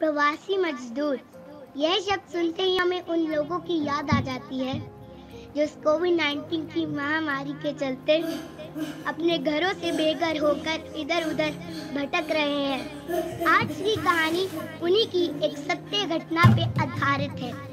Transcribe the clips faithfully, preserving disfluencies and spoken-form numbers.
प्रवासी मजदूर, यह शब्द सुनते ही हमें उन लोगों की याद आ जाती है जो इस कोविड नाइन्टीन की महामारी के चलते अपने घरों से बेघर होकर इधर उधर भटक रहे हैं। आज की कहानी उन्हीं की एक सत्य घटना पे आधारित है।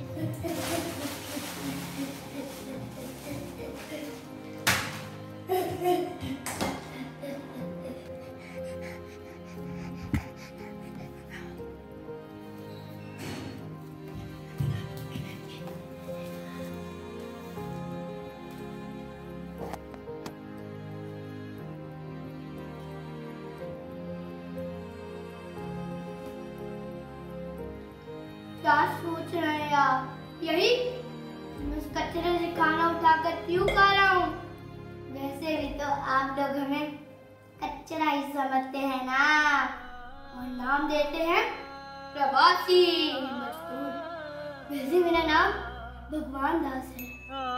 क्या सोच रहे हैं यार? यही उस कचरे से खाना उठाकर क्यों खा रहा हूँ? वैसे भी तो आप लोग हमें कचरा ही समझते हैं ना, और नाम देते हैं प्रवासी मजदूर। वैसे मेरा नाम भगवान दास है।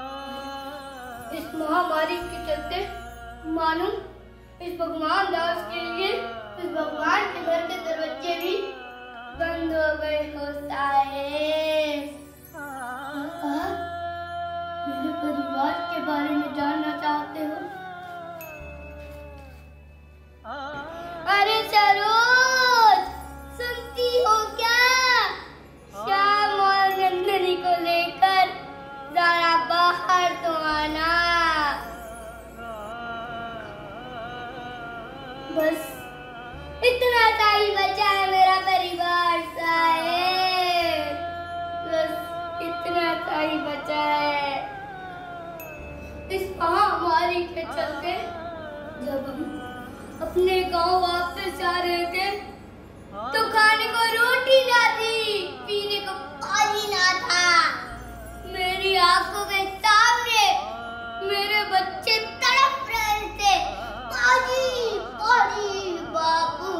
इस महामारी के चलते मालूम इस भगवान दास के लिए इस भगवान के घर के दरवाजे भी बंद हो गए हो साहेब। आप मेरे परिवार के बारे में जानना चाहते हो? अरे सरोज, सुनती हो क्या? श्याम और नंदनी को लेकर जरा बाहर तो आना। बस इतना सा ही बचा है मेरा परिवार साहेब, बस इतना सा ही बचा है। इस महामारी के चलते जब हम अपने गांव वापस आ रहे थे तो खाने को रोटी ना थी, पीने को पानी ना था। मेरी आंखों के सामने मेरे बच्चे तड़प रहे थे, पानी पानी बाबू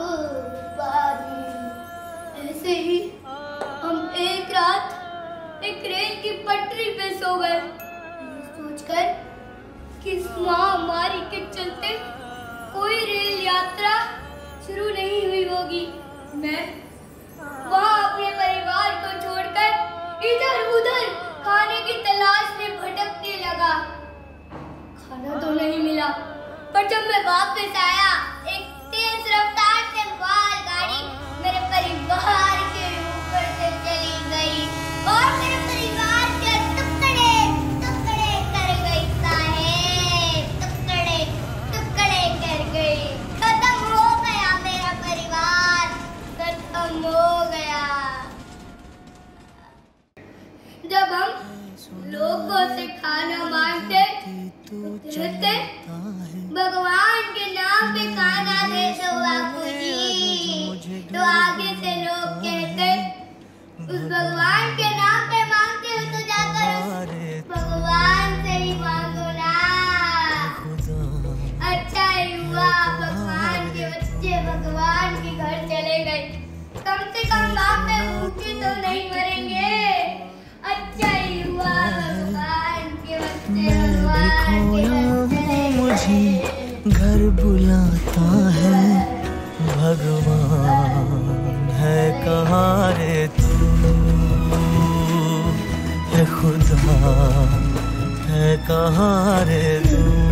पानी। ऐसे ही हम एक रात एक रेल की पटरी पे सो गए, सोचकर कि इस महामारी के चलते कोई रेल यात्रा शुरू नहीं हुई होगी। मैं वहाँ अपने परिवार को छोड़कर इधर उधर खाने की तलाश में भटकने लगा। खाना तो नहीं मिला, पर जब मैं वापस आया एक तेज रफ्तार से मालगाड़ी मेरे परिवार के ऊपर से चली गई और मेरे परिवार के टुकड़े टुकड़े कर गई साहेब, टुकड़े टुकड़े कर गई। खत्म हो गया मेरा परिवार, खत्म हो गया। जब हम लोगों से खाना मांगते कहते भगवान के नाम पे खाना दे दो बापू जी, तो आगे से लोग कहते उस भगवान के नाम पे मांगते हो तो जाकर उस भगवान से ही मांगो ना। अच्छा ही हुआ भगवान के बच्चे भगवान के घर चले गए, कम से कम वहाँ पे भूखे तो नहीं मरेंगे। अच्छा ही हुआ भगवान के बच्चे भगवान के घर मुझे घर बुलाता है। भगवान है कहाँ रे तू, है खुदा है कहाँ रे तू।